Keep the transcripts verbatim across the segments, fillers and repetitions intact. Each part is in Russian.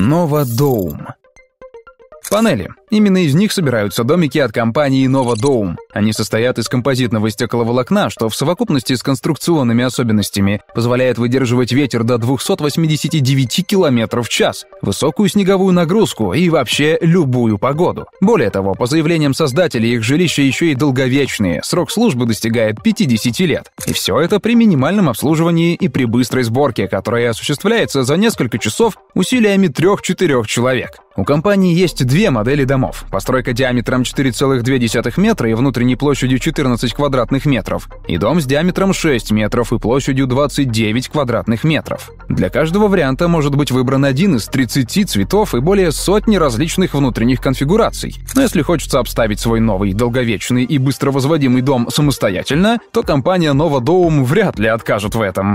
Nova Dome. Панели. Именно из них собираются домики от компании Nova Dome. Они состоят из композитного стекловолокна, что в совокупности с конструкционными особенностями позволяет выдерживать ветер до двухсот восьмидесяти девяти километров в час, высокую снеговую нагрузку и вообще любую погоду. Более того, по заявлениям создателей, их жилища еще и долговечные, срок службы достигает пятидесяти лет. И все это при минимальном обслуживании и при быстрой сборке, которая осуществляется за несколько часов усилиями трех-четырех человек. У компании есть две модели домов. Постройка диаметром четыре целых две десятых метра и внутренней площадью четырнадцать квадратных метров. И дом с диаметром шесть метров и площадью двадцать девять квадратных метров. Для каждого варианта может быть выбран один из тридцати цветов и более сотни различных внутренних конфигураций. Но если хочется обставить свой новый, долговечный и быстро возводимый дом самостоятельно, то компания Nova Dome вряд ли откажет в этом.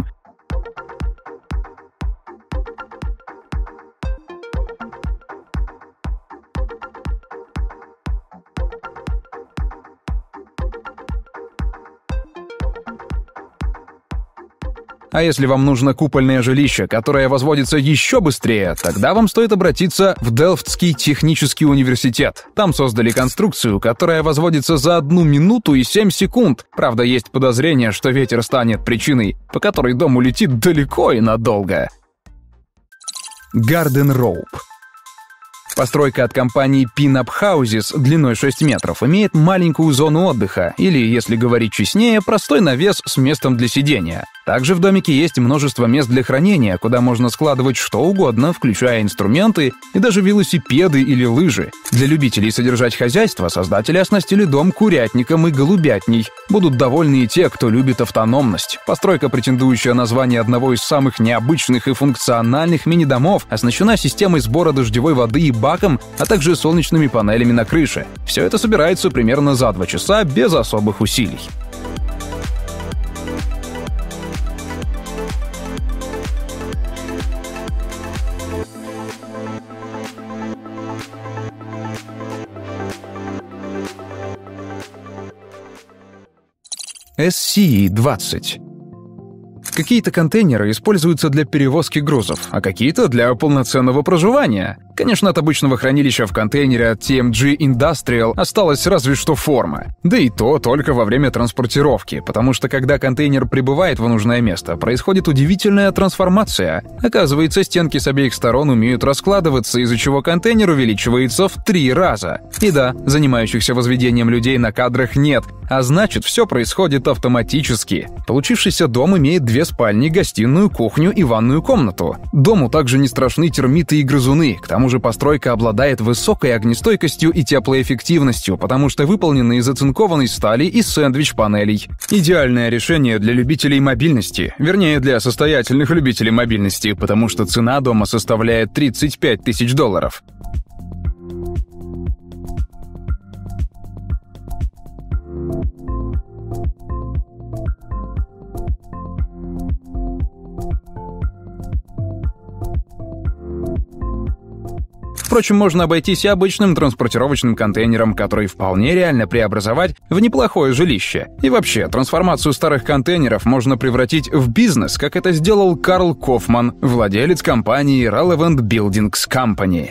А если вам нужно купольное жилище, которое возводится еще быстрее, тогда вам стоит обратиться в Делфтский технический университет. Там создали конструкцию, которая возводится за одну минуту и семь секунд. Правда, есть подозрение, что ветер станет причиной, по которой дом улетит далеко и надолго. Garden Rope. Постройка от компании Pin-Up Houses длиной шесть метров имеет маленькую зону отдыха, или, если говорить честнее, простой навес с местом для сидения. Также в домике есть множество мест для хранения, куда можно складывать что угодно, включая инструменты и даже велосипеды или лыжи. Для любителей содержать хозяйство создатели оснастили дом курятником и голубятней. Будут довольны и те, кто любит автономность. Постройка, претендующая на звание одного из самых необычных и функциональных мини-домов, оснащена системой сбора дождевой воды и баком, а также солнечными панелями на крыше. Все это собирается примерно за два часа без особых усилий. эс си и двадцать. Какие-то контейнеры используются для перевозки грузов, а какие-то для полноценного проживания. Конечно, от обычного хранилища в контейнере от ти эм джи Industrial осталась разве что форма. Да и то только во время транспортировки, потому что когда контейнер прибывает в нужное место, происходит удивительная трансформация. Оказывается, стенки с обеих сторон умеют раскладываться, из-за чего контейнер увеличивается в три раза. И да, занимающихся возведением людей на кадрах нет, а значит, все происходит автоматически. Получившийся дом имеет две спальни, гостиную, кухню и ванную комнату. Дому также не страшны термиты и грызуны, к тому же постройка обладает высокой огнестойкостью и теплоэффективностью, потому что выполнена из оцинкованной стали и сэндвич-панелей. Идеальное решение для любителей мобильности, вернее, для состоятельных любителей мобильности, потому что цена дома составляет тридцать пять тысяч долларов. Впрочем, можно обойтись и обычным транспортировочным контейнером, который вполне реально преобразовать в неплохое жилище. И вообще, трансформацию старых контейнеров можно превратить в бизнес, как это сделал Карл Кофман, владелец компании Relevant Buildings Company.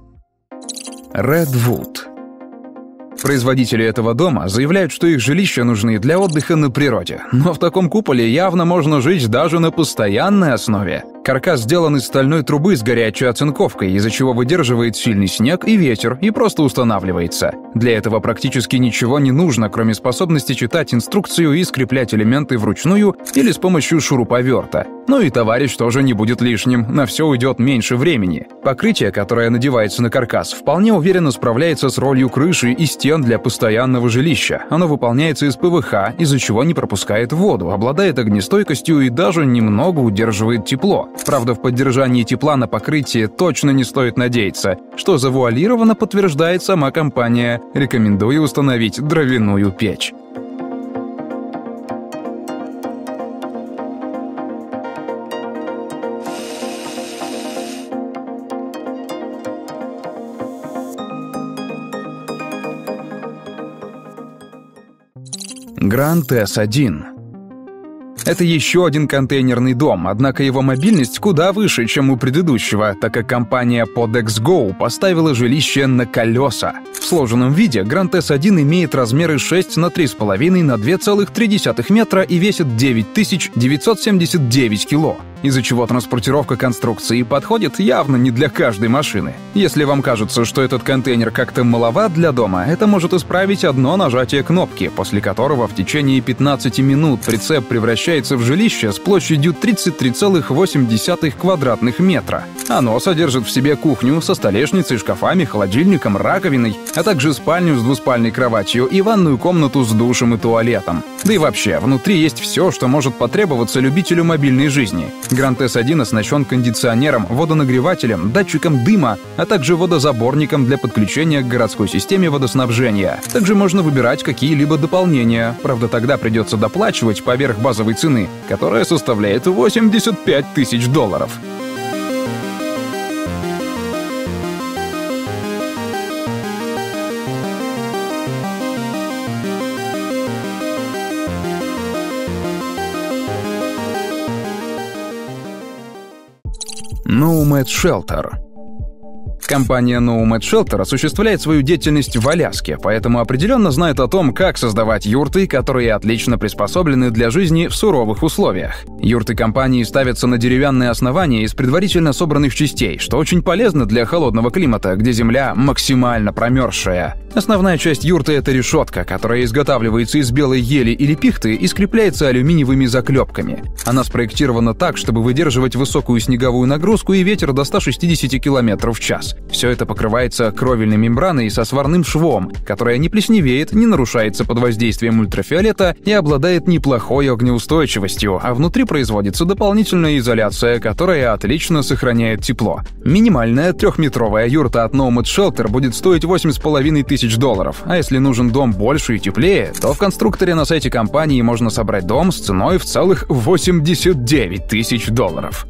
Redwood. Производители этого дома заявляют, что их жилища нужны для отдыха на природе, но в таком куполе явно можно жить даже на постоянной основе. Каркас сделан из стальной трубы с горячей оцинковкой, из-за чего выдерживает сильный снег и ветер и просто устанавливается. Для этого практически ничего не нужно, кроме способности читать инструкцию и скреплять элементы вручную или с помощью шуруповерта. Ну и товарищ тоже не будет лишним, на все уйдет меньше времени. Покрытие, которое надевается на каркас, вполне уверенно справляется с ролью крыши и стен для постоянного жилища. Оно выполняется из пэ вэ ха, из-за чего не пропускает воду, обладает огнестойкостью и даже немного удерживает тепло. Правда, в поддержании тепла на покрытии точно не стоит надеяться, что завуалированно подтверждает сама компания. Рекомендую установить дровяную печь. Грант эс один. Это еще один контейнерный дом, однако его мобильность куда выше, чем у предыдущего, так как компания PodXGo поставила жилище на колеса. В сложенном виде Grand эс один имеет размеры шесть на три с половиной на два целых три десятых метра и весит девять тысяч девятьсот семьдесят девять кило, из-за чего транспортировка конструкции подходит явно не для каждой машины. Если вам кажется, что этот контейнер как-то маловат для дома, это может исправить одно нажатие кнопки, после которого в течение пятнадцати минут прицеп превращается в жилище с площадью тридцать три целых восемь десятых квадратных метра. Оно содержит в себе кухню со столешницей, шкафами, холодильником, раковиной, а также спальню с двуспальной кроватью и ванную комнату с душем и туалетом. Да и вообще, внутри есть все, что может потребоваться любителю мобильной жизни. Grand эс один оснащен кондиционером, водонагревателем, датчиком дыма, а также водозаборником для подключения к городской системе водоснабжения. Также можно выбирать какие-либо дополнения, правда тогда придется доплачивать поверх базовой цены, которая составляет восемьдесят пять тысяч долларов. Nomad Shelter. Компания Nomad Shelter осуществляет свою деятельность в Аляске, поэтому определенно знает о том, как создавать юрты, которые отлично приспособлены для жизни в суровых условиях. Юрты компании ставятся на деревянные основания из предварительно собранных частей, что очень полезно для холодного климата, где земля максимально промерзшая. Основная часть юрты — это решетка, которая изготавливается из белой ели или пихты и скрепляется алюминиевыми заклепками. Она спроектирована так, чтобы выдерживать высокую снеговую нагрузку и ветер до ста шестидесяти километров в час. Все это покрывается кровельной мембраной со сварным швом, которая не плесневеет, не нарушается под воздействием ультрафиолета и обладает неплохой огнеустойчивостью, а внутри производится дополнительная изоляция, которая отлично сохраняет тепло. Минимальная трехметровая юрта от Nomad Shelter будет стоить восемь с половиной тысяч долларов, а если нужен дом больше и теплее, то в конструкторе на сайте компании можно собрать дом с ценой в целых восемьдесят девять тысяч долларов.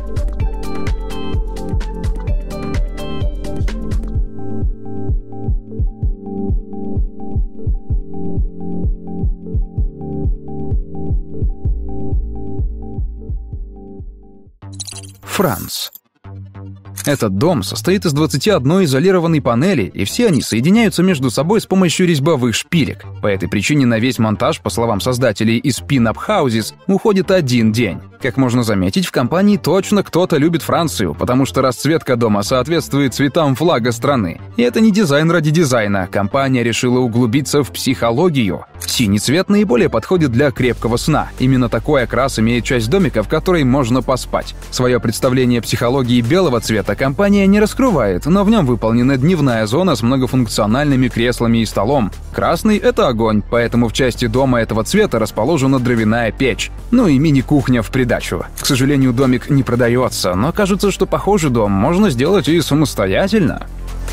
Франц. Этот дом состоит из двадцати одной изолированной панели, и все они соединяются между собой с помощью резьбовых шпилек. По этой причине на весь монтаж, по словам создателей из Pin-Up Houses, уходит один день. Как можно заметить, в компании точно кто-то любит Францию, потому что расцветка дома соответствует цветам флага страны. И это не дизайн ради дизайна, компания решила углубиться в психологию. Синий цвет наиболее подходит для крепкого сна. Именно такой окрас имеет часть домика, в которой можно поспать. Свое представление психологии белого цвета компания не раскрывает, но в нем выполнена дневная зона с многофункциональными креслами и столом. Красный — это огонь, поэтому в части дома этого цвета расположена дровяная печь. Ну и мини-кухня в придачу. К сожалению, домик не продается, но кажется, что похожий дом можно сделать и самостоятельно.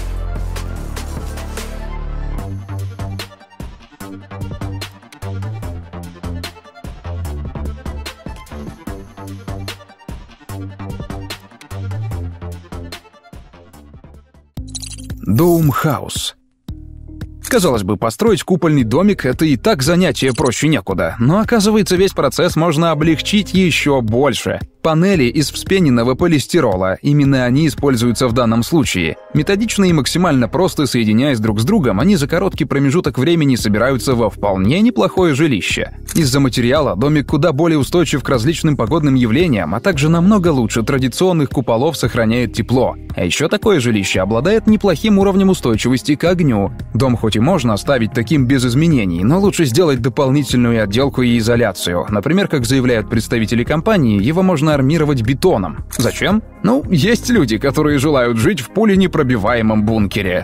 Dome House. Казалось бы, построить купольный домик — это и так занятие проще некуда, но оказывается, весь процесс можно облегчить еще больше. Панели из вспененного полистирола, именно они используются в данном случае. Методично и максимально просто соединяясь друг с другом, они за короткий промежуток времени собираются во вполне неплохое жилище. Из-за материала домик куда более устойчив к различным погодным явлениям, а также намного лучше традиционных куполов сохраняет тепло. А еще такое жилище обладает неплохим уровнем устойчивости к огню. Дом хоть и можно оставить таким без изменений, но лучше сделать дополнительную отделку и изоляцию. Например, как заявляют представители компании, его можно армировать бетоном. Зачем? Ну, есть люди, которые желают жить в пуленепробиваемом бункере.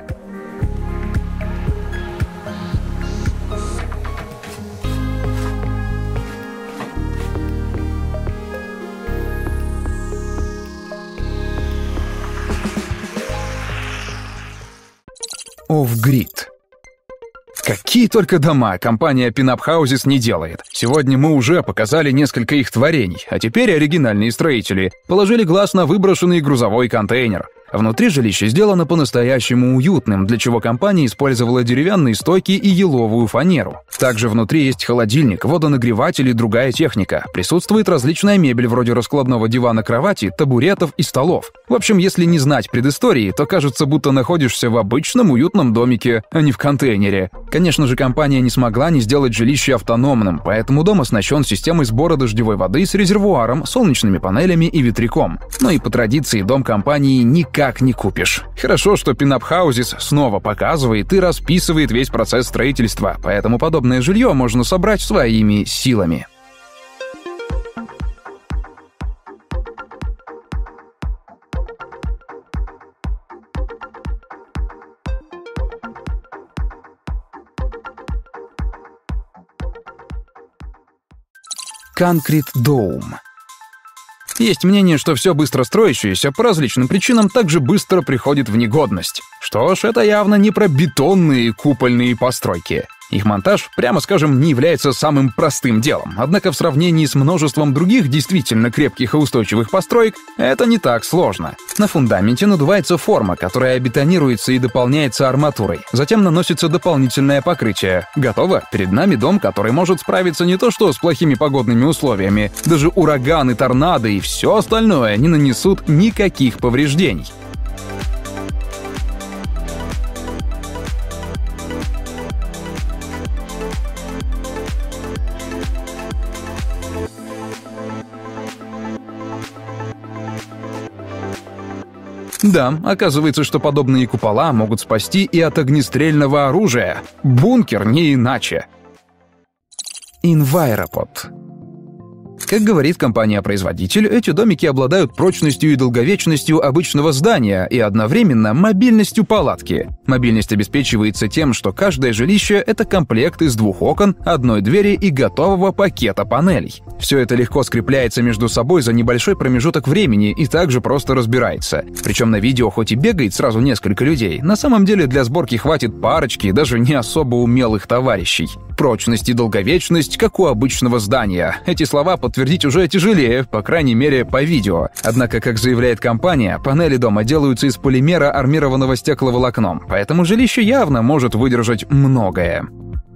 Off-Grid. Какие только дома компания Pin-Up Houses не делает. Сегодня мы уже показали несколько их творений, а теперь оригинальные строители положили глаз на выброшенный грузовой контейнер. Внутри жилище сделано по-настоящему уютным, для чего компания использовала деревянные стойки и еловую фанеру. Также внутри есть холодильник, водонагреватель и другая техника. Присутствует различная мебель вроде раскладного дивана, кровати, табуретов и столов. В общем, если не знать предыстории, то кажется, будто находишься в обычном уютном домике, а не в контейнере. Конечно же, компания не смогла не сделать жилище автономным, поэтому дом оснащен системой сбора дождевой воды с резервуаром, солнечными панелями и ветряком. Но и по традиции дом компании никак не купишь. Хорошо, что Pinup Houses снова показывает и расписывает весь процесс строительства, поэтому подобное жилье можно собрать своими силами. Concrete Dome. Есть мнение, что все быстро строящееся по различным причинам также быстро приходит в негодность. Что ж, это явно не про бетонные купольные постройки. Их монтаж, прямо скажем, не является самым простым делом, однако в сравнении с множеством других действительно крепких и устойчивых построек это не так сложно. На фундаменте надувается форма, которая бетонируется и дополняется арматурой. Затем наносится дополнительное покрытие. Готово. Перед нами дом, который может справиться не то что с плохими погодными условиями, даже ураганы, торнадо и все остальное не нанесут никаких повреждений. Да, оказывается, что подобные купола могут спасти и от огнестрельного оружия. Бункер не иначе. Enviropod. Как говорит компания-производитель, эти домики обладают прочностью и долговечностью обычного здания и одновременно мобильностью палатки. Мобильность обеспечивается тем, что каждое жилище — это комплект из двух окон, одной двери и готового пакета панелей. Все это легко скрепляется между собой за небольшой промежуток времени и также просто разбирается. Причем на видео хоть и бегает сразу несколько людей, на самом деле для сборки хватит парочки даже не особо умелых товарищей. Прочность и долговечность, как у обычного здания. Эти слова подтвердить уже тяжелее, по крайней мере, по видео. Однако, как заявляет компания, панели дома делаются из полимера, армированного стекловолокном, поэтому жилище явно может выдержать многое.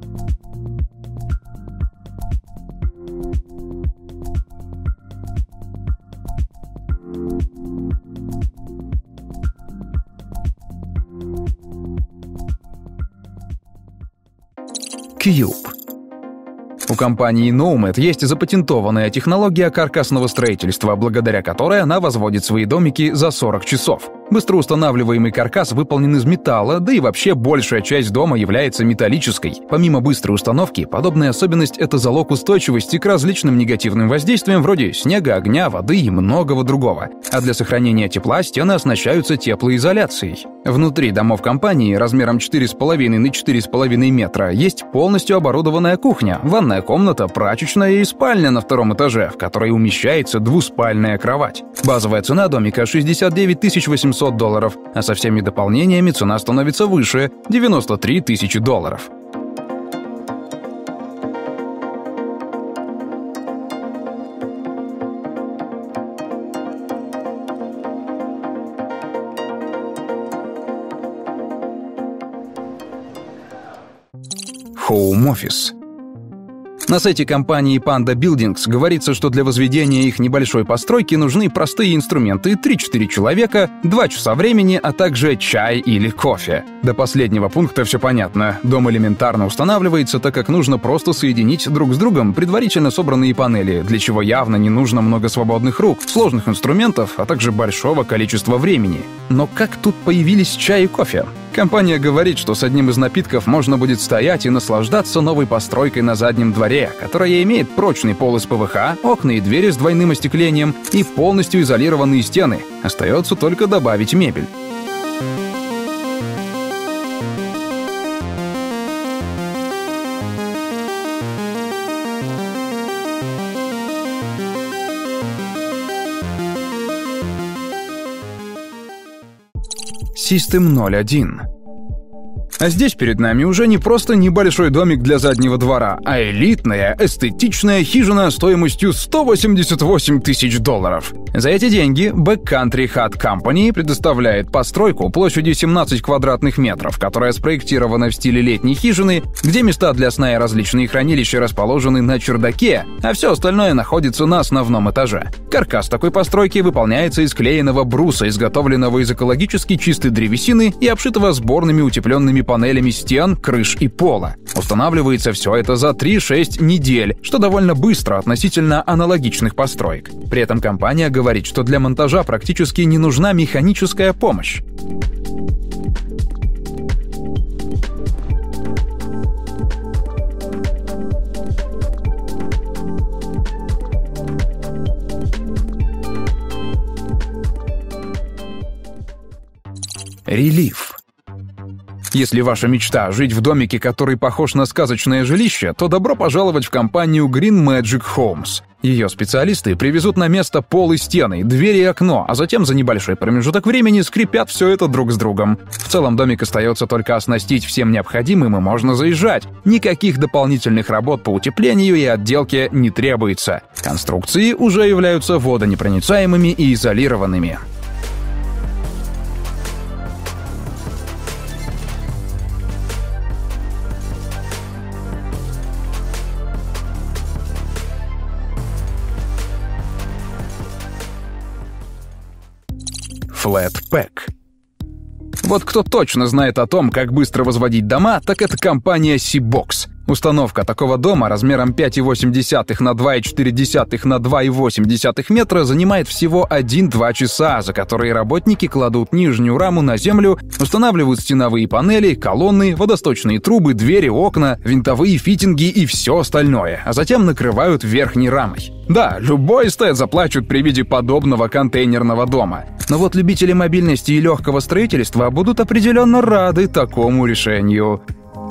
Cube. У компании Nomad есть запатентованная технология каркасного строительства, благодаря которой она возводит свои домики за сорок часов. Быстроустанавливаемый каркас выполнен из металла, да и вообще большая часть дома является металлической. Помимо быстрой установки, подобная особенность — это залог устойчивости к различным негативным воздействиям вроде снега, огня, воды и многого другого. А для сохранения тепла стены оснащаются теплоизоляцией. Внутри домов компании размером четыре с половиной на четыре с половиной метра есть полностью оборудованная кухня, ванная комната, прачечная и спальня на втором этаже, в которой умещается двуспальная кровать. Базовая цена домика — шестьдесят девять тысяч восемьсот долларов, а со всеми дополнениями цена становится выше — девяносто три тысячи долларов. Home Office. На сайте компании Panda Buildings говорится, что для возведения их небольшой постройки нужны простые инструменты, три-четыре человека, два часа времени, а также чай или кофе. До последнего пункта все понятно. Дом элементарно устанавливается, так как нужно просто соединить друг с другом предварительно собранные панели, для чего явно не нужно много свободных рук, сложных инструментов, а также большого количества времени. Но как тут появились чай и кофе? Компания говорит, что с одним из напитков можно будет стоять и наслаждаться новой постройкой на заднем дворе, которая имеет прочный пол из ПВХ, окна и двери с двойным остеклением и полностью изолированные стены. Остается только добавить мебель. System ноль один. А здесь перед нами уже не просто небольшой домик для заднего двора, а элитная, эстетичная хижина стоимостью сто восемьдесят восемь тысяч долларов. За эти деньги Backcountry Hut Company предоставляет постройку площадью семнадцать квадратных метров, которая спроектирована в стиле летней хижины, где места для сна и различные хранилища расположены на чердаке, а все остальное находится на основном этаже. Каркас такой постройки выполняется из клееного бруса, изготовленного из экологически чистой древесины и обшитого сборными утепленными панелями стен, крыш и пола. Устанавливается все это за три-шесть недель, что довольно быстро относительно аналогичных построек. При этом компания говорит, что для монтажа практически не нужна механическая помощь. Релиф. Если ваша мечта — жить в домике, который похож на сказочное жилище, то добро пожаловать в компанию Green Magic Homes. Ее специалисты привезут на место пол и стены, двери и окно, а затем за небольшой промежуток времени скрепят все это друг с другом. В целом домик остается только оснастить всем необходимым, и можно заезжать. Никаких дополнительных работ по утеплению и отделке не требуется. Конструкции уже являются водонепроницаемыми и изолированными. Flatpack. Вот кто точно знает о том, как быстро возводить дома, так это компания Seabox. Установка такого дома размером пять и восемь десятых на два и четыре десятых на два и восемь десятых метра занимает всего один-два часа, за которые работники кладут нижнюю раму на землю, устанавливают стеновые панели, колонны, водосточные трубы, двери, окна, винтовые фитинги и все остальное, а затем накрывают верхней рамой. Да, любой эстет заплачет при виде подобного контейнерного дома. Но вот любители мобильности и легкого строительства будут определенно рады такому решению.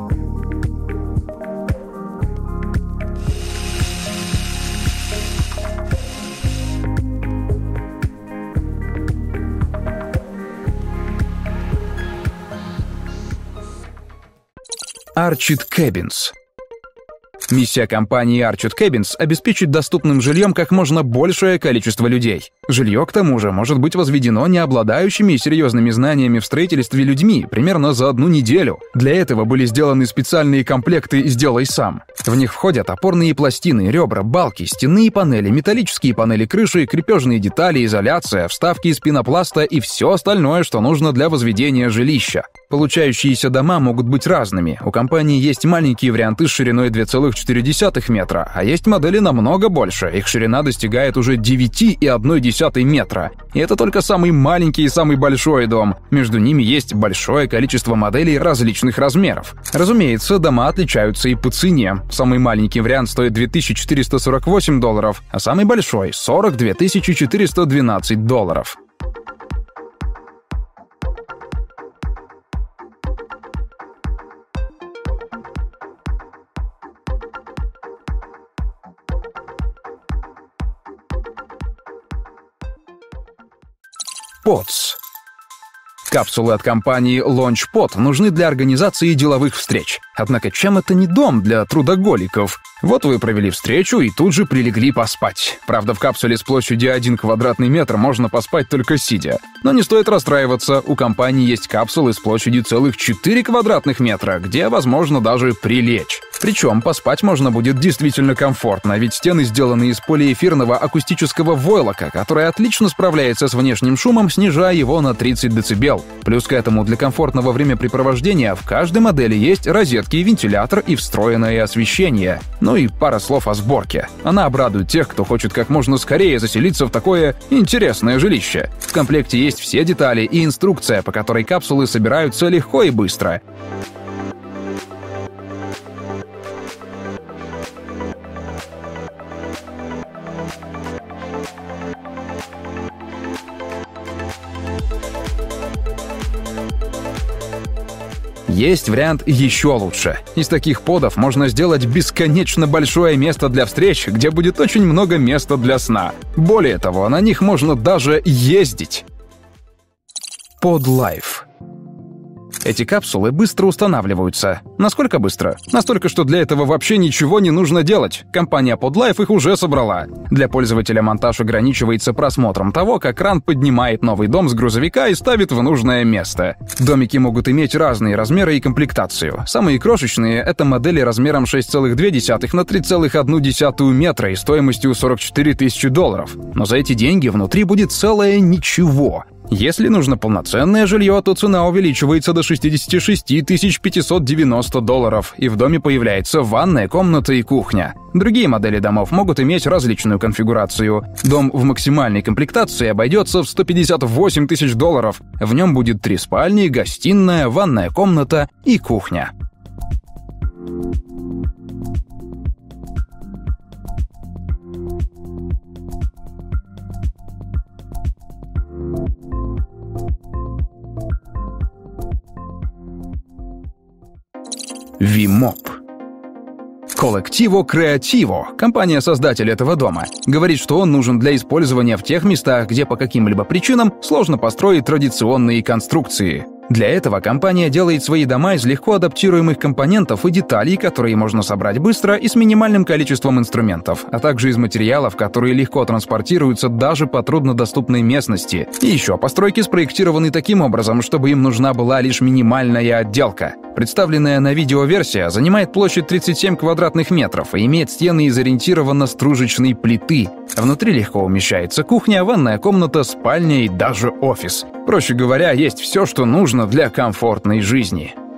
Arched Cabins. Миссия компании Arched Cabins — обеспечить доступным жильем как можно большее количество людей. Жилье, к тому же, может быть возведено не обладающими серьезными знаниями в строительстве людьми примерно за одну неделю. Для этого были сделаны специальные комплекты «Сделай сам». В них входят опорные пластины, ребра, балки, стенные панели, металлические панели крыши, крепежные детали, изоляция, вставки из пенопласта и все остальное, что нужно для возведения жилища. Получающиеся дома могут быть разными. У компании есть маленькие варианты с шириной два целых четыре десятых метра, а есть модели намного больше. Их ширина достигает уже девять и одна десятая метра. И это только самый маленький и самый большой дом. Между ними есть большое количество моделей различных размеров. Разумеется, дома отличаются и по цене. Самый маленький вариант стоит две тысячи четыреста сорок восемь долларов, а самый большой — сорок две тысячи четыреста двенадцать долларов. Pods. Капсулы от компании LaunchPod нужны для организации деловых встреч. Однако чем это не дом для трудоголиков? Вот вы провели встречу и тут же прилегли поспать. Правда, в капсуле с площадью один квадратный метр можно поспать только сидя. Но не стоит расстраиваться, у компании есть капсулы с площадью целых четыре квадратных метра, где возможно даже прилечь. Причем поспать можно будет действительно комфортно, ведь стены сделаны из полиэфирного акустического войлока, который отлично справляется с внешним шумом, снижая его на тридцать децибел. Плюс к этому для комфортного времяпрепровождения в каждой модели есть розетки, вентилятор и встроенное освещение. Ну и пара слов о сборке. Она обрадует тех, кто хочет как можно скорее заселиться в такое интересное жилище. В комплекте есть все детали и инструкция, по которой капсулы собираются легко и быстро. Есть вариант еще лучше. Из таких подов можно сделать бесконечно большое место для встреч, где будет очень много места для сна. Более того, на них можно даже ездить. Pod Life. Эти капсулы быстро устанавливаются. Насколько быстро? Настолько, что для этого вообще ничего не нужно делать. Компания PodLife их уже собрала. Для пользователя монтаж ограничивается просмотром того, как кран поднимает новый дом с грузовика и ставит в нужное место. Домики могут иметь разные размеры и комплектацию. Самые крошечные — это модели размером шесть целых две десятых на три целых одну десятую метра и стоимостью сорок четыре тысячи долларов. Но за эти деньги внутри будет целое ничего. Если нужно полноценное жилье, то цена увеличивается до шестьдесят шесть тысяч пятьсот девяносто долларов, и в доме появляется ванная комната и кухня. Другие модели домов могут иметь различную конфигурацию. Дом в максимальной комплектации обойдется в сто пятьдесят восемь тысяч долларов. В нем будет три спальни, гостиная, ванная комната и кухня. Vimop. Colectivo Creativo, компания-создатель этого дома, говорит, что он нужен для использования в тех местах, где по каким-либо причинам сложно построить традиционные конструкции. Для этого компания делает свои дома из легко адаптируемых компонентов и деталей, которые можно собрать быстро и с минимальным количеством инструментов, а также из материалов, которые легко транспортируются даже по труднодоступной местности. И еще постройки спроектированы таким образом, чтобы им нужна была лишь минимальная отделка. Представленная на видео версия занимает площадь тридцать семь квадратных метров и имеет стены из ориентированно-стружечной плиты. Внутри легко умещается кухня, ванная комната, спальня и даже офис. Проще говоря, есть все, что нужно для комфортной жизни.